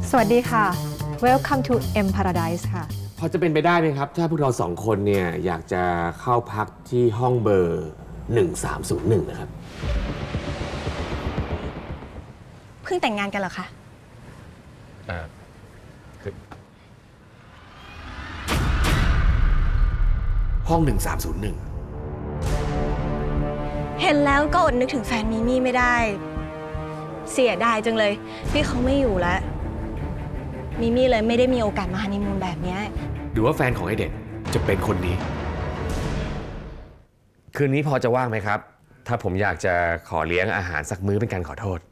สวัสดีค่ะ Welcome to M Paradise ค่ะพอจะเป็นไปได้ไหมครับถ้าพวกเรา2 คนเนี่ยอยากจะเข้าพักที่ห้องเบอร์1301นะครับเพิ่งแต่งงานกันเหรอคะคือห้อง1301 เห็นแล้วก็อดนึกถึงแฟนมิมี่ไม่ได้เสียดายจังเลยที่เขาไม่อยู่แล้วมิมี่เลยไม่ได้มีโอกาสมาฮันนีมูนแบบนี้หรือว่าแฟนของไอเด็ดจะเป็นคนนี้คืนนี้พอจะว่างไหมครับถ้าผมอยากจะขอเลี้ยงอาหารสักมื้อเป็นการขอโทษ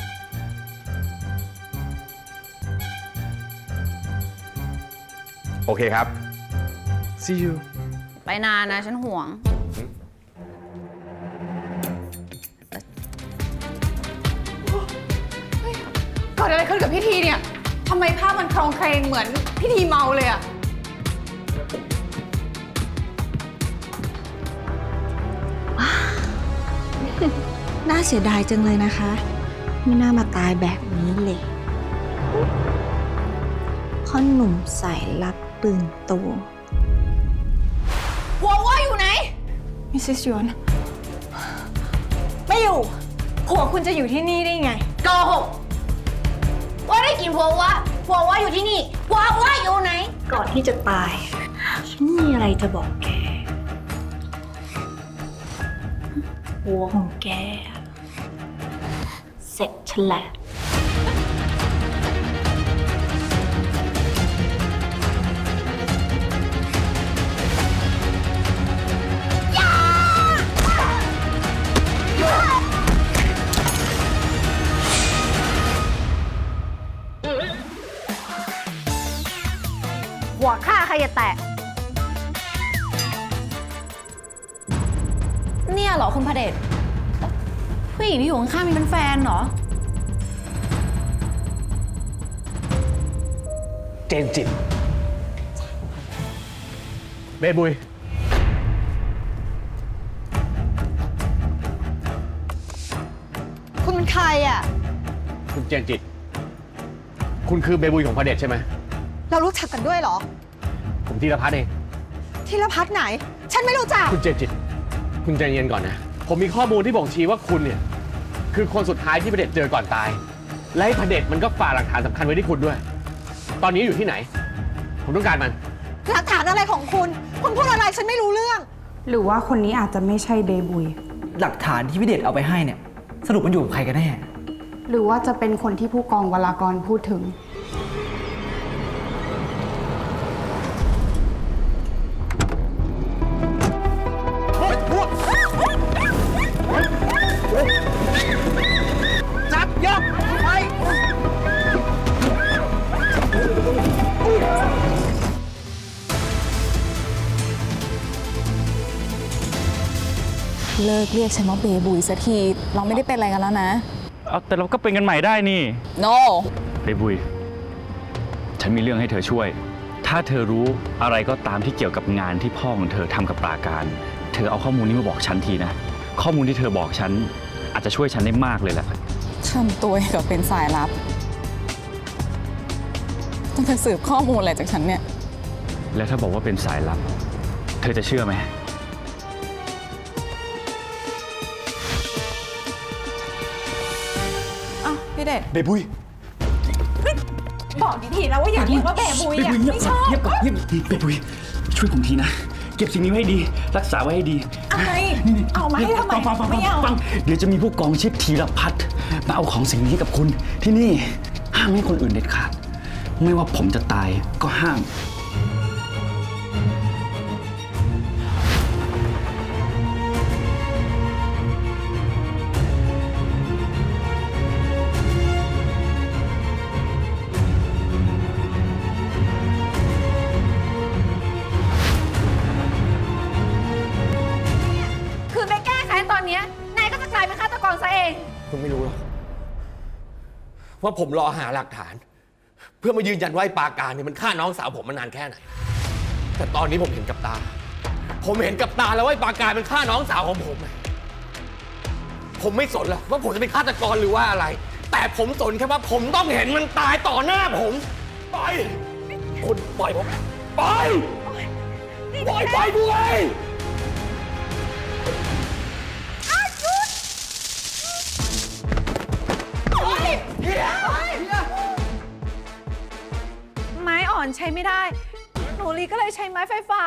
โอเคครับ see you ไปนานนะฉันห่วงเกิดอะไรขึ้นกับพิธีเนี่ยทำไมภาพมันคลองเคลงเหมือนพิธีเมาเลยอะน่าเสียดายจังเลยนะคะไม่น่ามาตายแบบนี้เลยพ่อหนุ่มสายลับปืนโตหัวว่าอยู่ไหนมิสซิสยวนไม่อยู่ผัวคุณจะอยู่ที่นี่ได้ไงโกหกว่าได้กินผัวว่าอยู่ที่นี่ผัวว่าอยู่ไหนก่อนที่จะตายฉันมีอะไรจะบอกแกหัวของแกเสร็จฉันแหละหัวข้าใครจะแตะเนี่ยเหรอคุณพระเดชผู้หญิงที่อยู่ข้างๆมีเป็นแฟนเหรอเจนจิตเบบุยคุณเป็นใครอ่ะคุณเจนจิตคุณคือเบบุยของพระเดชใช่ไหมเรารู้จักกันด้วยเหรอผมธีรพัฒน์เองธีรพัฒน์ไหนฉันไม่รู้จักคุณเจนจิตคุณใจเย็นก่อนนะผมมีข้อมูลที่บ่งชี้ว่าคุณเนี่ยคือคนสุดท้ายที่พระเดชเจอก่อนตายและพระเดชมันก็ฝากหลักฐานสำคัญไว้ที่คุณด้วยตอนนี้อยู่ที่ไหนผมต้องการมันหลักฐานอะไรของคุณพูดอะไรฉันไม่รู้เรื่องหรือว่าคนนี้อาจจะไม่ใช่เบบุยหลักฐานที่พี่เดชเอาไปให้เนี่ยสรุปมันอยู่กับใครกันแน่หรือว่าจะเป็นคนที่ผู้กองวรากรพูดถึงจับยับไปเลิกเรียกฉันว่าเบบุยสักทีเราไม่ได้เป็นอะไรกันแล้วนะแต่เราก็เป็นกันใหม่ได้นี่ no เบบุยฉันมีเรื่องให้เธอช่วยถ้าเธอรู้อะไรก็ตามที่เกี่ยวกับงานที่พ่อของเธอทำกับปราการเธอเอาข้อมูลนี้มาบอกฉันทีนะข้อมูลที่เธอบอกฉันอาจจะช่วยฉันได้มากเลยแหละทำตัวกับเป็นสายลับต้องไปสืบข้อมูลอะไรจากฉันเนี่ยแล้วถ้าบอกว่าเป็นสายลับเธอจะเชื่อไหมพี่เดชเบบุยบอกทีนะว่าอย่าเรียกว่าเบบุยอ่ะไม่ชอบเงียบก่อนเงียบเบบุยช่วยผมทีนะเก็บสิ่งนี้ไว้ให้ดีรักษาไว้ให้ดีอะไรเอามาให้ทำไมไม่เอาเดี๋ยวจะมีผู้กองชื่อธีรพัฒน์มาเอาของสิ่งนี้กับคุณที่นี่ห้ามให้คนอื่นเด็ดขาดไม่ว่าผมจะตายก็ห้ามคุณไม่รู้หรอกว่าผมรอหาหลักฐานเพื่อมายืนยันว่าปาการเนี่ยมันฆ่าน้องสาวผมมานานแค่ไหนแต่ตอนนี้ผมเห็นกับตาแล้วว่าปาการมันฆ่าน้องสาวของผมไม่สนหรอกว่าผมจะเป็นฆาตกรหรือว่าอะไรแต่ผมสนแค่ว่าผมต้องเห็นมันตายต่อหน้าผมปล่อยคุณปล่อยผมปล่อยกูไงไม้อ่อนใช้ไม่ได้ หนูลีก็เลยใช้ไม้ไฟฟ้า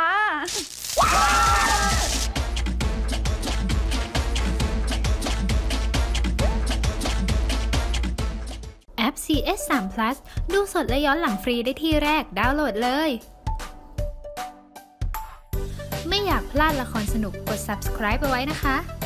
แอป CS3 Plus ดูสดและย้อนหลังฟรีได้ที่แรกดาวน์โหลดเลย ไม่อยากพลาดละครสนุกกด subscribe เอาไว้นะคะ